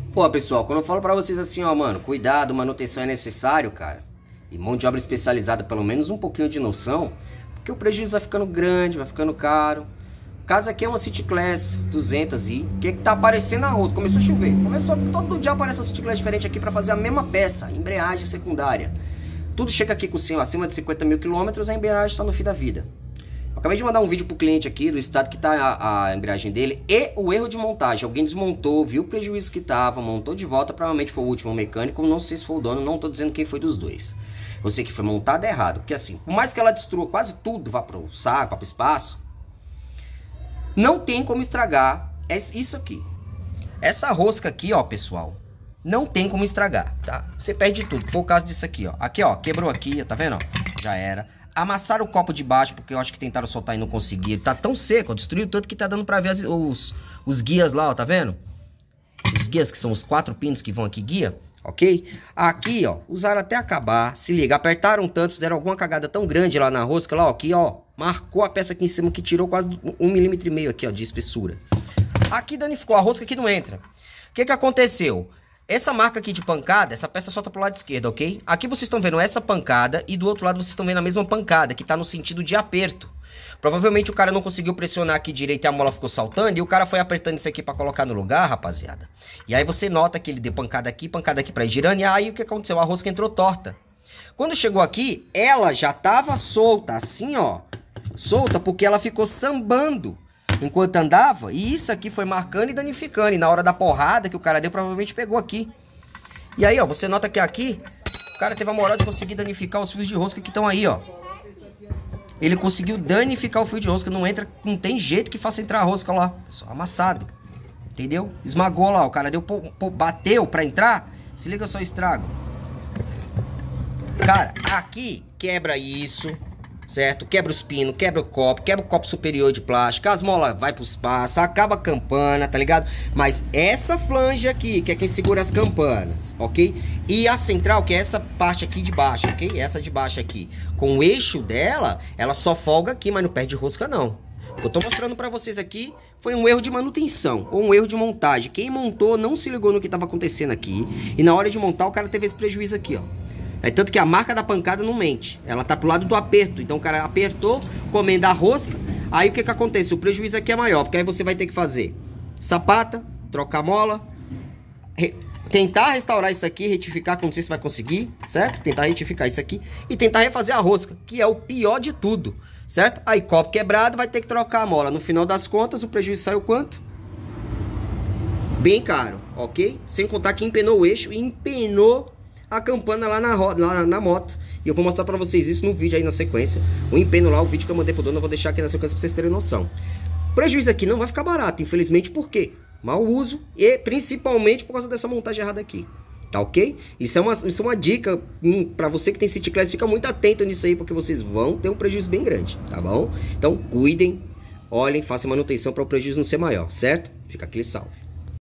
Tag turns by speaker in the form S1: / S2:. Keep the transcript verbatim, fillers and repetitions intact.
S1: Pô, pessoal, quando eu falo pra vocês assim, ó, mano, cuidado, manutenção é necessário, cara, e mão de obra especializada, pelo menos um pouquinho de noção, porque o prejuízo vai ficando grande, vai ficando caro. O caso aqui é uma City Class duzentos i, que tá aparecendo na roda. Começou a chover, começou, todo dia aparece uma City Class diferente aqui pra fazer a mesma peça, embreagem secundária. Tudo chega aqui com o acima de cinquenta mil quilômetros, a embreagem tá no fim da vida. Eu acabei de mandar um vídeo pro cliente aqui do estado que tá a, a embreagem dele e o erro de montagem. Alguém desmontou, viu o prejuízo que tava, montou de volta, provavelmente foi o último mecânico, não sei se foi o dono, não tô dizendo quem foi dos dois. Eu sei que foi montado errado, porque assim, por mais que ela destrua quase tudo, vá pro saco, vá pro espaço, não tem como estragar isso aqui. Essa rosca aqui, ó, pessoal, não tem como estragar, tá? Você perde tudo, que foi o caso disso aqui, ó. Aqui, ó, quebrou aqui, tá vendo, ó? Já era. Amassaram o copo de baixo, porque eu acho que tentaram soltar e não conseguiram. Tá tão seco, ó, destruiu tanto que tá dando pra ver as, os, os guias lá, ó, tá vendo? Os guias que são os quatro pinos que vão aqui, guia, ok? Aqui, ó, usaram até acabar, se liga, apertaram tanto, fizeram alguma cagada tão grande lá na rosca, lá, ó, aqui, ó, marcou a peça aqui em cima que tirou quase um milímetro e meio aqui, ó, de espessura. Aqui danificou, a rosca aqui não entra. O que que aconteceu? Essa marca aqui de pancada, essa peça solta pro lado esquerdo, ok? Aqui vocês estão vendo essa pancada e do outro lado vocês estão vendo a mesma pancada, que tá no sentido de aperto. Provavelmente o cara não conseguiu pressionar aqui direito e a mola ficou saltando e o cara foi apertando isso aqui pra colocar no lugar, rapaziada. E aí você nota que ele deu pancada aqui, pancada aqui pra ir girando e aí o que aconteceu? A rosca entrou torta. Quando chegou aqui, ela já tava solta, assim, ó. Solta porque ela ficou sambando enquanto andava, e isso aqui foi marcando e danificando, e na hora da porrada que o cara deu, provavelmente pegou aqui. E aí, ó, você nota que aqui, o cara teve a moral de conseguir danificar os fios de rosca que estão aí, ó. Ele conseguiu danificar o fio de rosca, não entra, não tem jeito que faça entrar a rosca lá, pessoal, amassado. Entendeu? Esmagou lá, o cara deu, bateu pra entrar, se liga só o estrago. Cara, aqui quebra isso, certo? Quebra os pinos, quebra o copo, quebra o copo superior de plástico, as molas vai pro espaço, acaba a campana, tá ligado? Mas essa flange aqui, que é quem segura as campanas, ok? E a central, que é essa parte aqui de baixo, ok? Essa de baixo aqui, com o eixo dela, ela só folga aqui, mas não perde rosca não. O que eu tô mostrando pra vocês aqui foi um erro de manutenção, ou um erro de montagem. Quem montou não se ligou no que tava acontecendo aqui, e na hora de montar o cara teve esse prejuízo aqui, ó. É tanto que a marca da pancada não mente. Ela tá pro lado do aperto. Então o cara apertou, comenda a rosca. Aí o que que acontece? O prejuízo aqui é maior. Porque aí você vai ter que fazer sapata, trocar mola, re... tentar restaurar isso aqui, retificar, que eu não sei se vai conseguir, certo? Tentar retificar isso aqui. E tentar refazer a rosca, que é o pior de tudo, certo? Aí copo quebrado, vai ter que trocar a mola. No final das contas, o prejuízo saiu quanto? Bem caro, ok? Sem contar que empenou o eixo e empenou a campana lá na, roda, lá na moto. E eu vou mostrar pra vocês isso no vídeo aí na sequência. O empeno lá, o vídeo que eu mandei pro dono, eu vou deixar aqui na sequência pra vocês terem noção. O prejuízo aqui não vai ficar barato, infelizmente, por quê? Mau uso e principalmente por causa dessa montagem errada aqui. Tá ok? Isso é uma, isso é uma dica hum, pra você que tem City Class, fica muito atento nisso aí, porque vocês vão ter um prejuízo bem grande, tá bom? Então cuidem, olhem, façam manutenção para o prejuízo não ser maior, certo? Fica aquele salve.